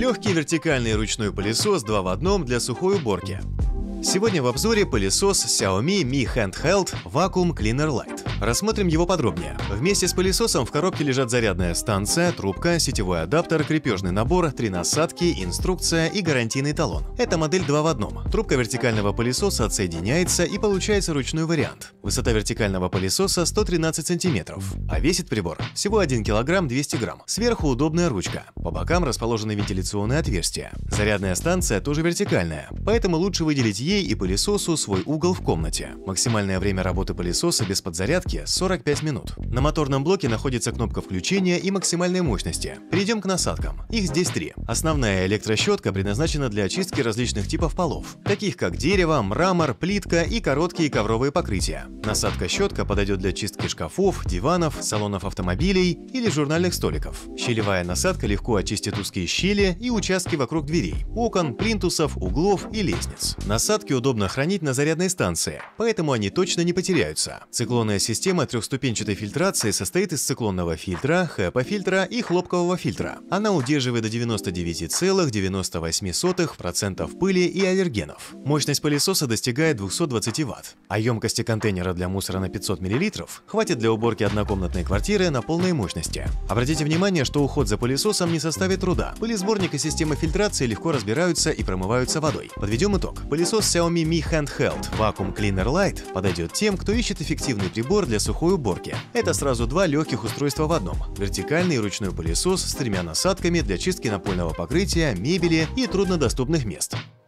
Легкий вертикальный ручной пылесос 2 в 1 для сухой уборки. Сегодня в обзоре пылесос Xiaomi Mi Handheld Vacuum Cleaner Lite. Рассмотрим его подробнее. Вместе с пылесосом в коробке лежат зарядная станция, трубка, сетевой адаптер, крепежный набор, 3 насадки, инструкция и гарантийный талон. Это модель 2 в 1. Трубка вертикального пылесоса отсоединяется и получается ручной вариант. Высота вертикального пылесоса 113 см, а весит прибор всего 1 кг 200 грамм. Сверху удобная ручка. По бокам расположены вентиляционные отверстия. Зарядная станция тоже вертикальная, поэтому лучше выделить ей и пылесосу свой угол в комнате. Максимальное время работы пылесоса без подзарядки 45 минут. На моторном блоке находится кнопка включения и максимальной мощности. Перейдем к насадкам. Их здесь 3. Основная электрощетка предназначена для очистки различных типов полов, таких как дерево, мрамор, плитка и короткие ковровые покрытия. Насадка-щетка подойдет для чистки шкафов, диванов, салонов автомобилей или журнальных столиков. Щелевая насадка легко очистит узкие щели и участки вокруг дверей, окон, плинтусов, углов и лестниц. Насадки удобно хранить на зарядной станции, поэтому они точно не потеряются. Циклонная система трехступенчатой фильтрации состоит из циклонного фильтра, HEPA-фильтра и хлопкового фильтра. Она удерживает до 99,98% пыли и аллергенов. Мощность пылесоса достигает 220 Вт, а емкости контейнера для мусора на 500 мл хватит для уборки однокомнатной квартиры на полной мощности. Обратите внимание, что уход за пылесосом не составит труда. Пылесборник и система фильтрации легко разбираются и промываются водой. Подведем итог. Пылесос Xiaomi Mi Handheld Vacuum Cleaner Lite подойдет тем, кто ищет эффективный прибор для сухой уборки. Это сразу 2 легких устройства в одном. Вертикальный ручной пылесос с 3 насадками для чистки напольного покрытия, мебели и труднодоступных мест.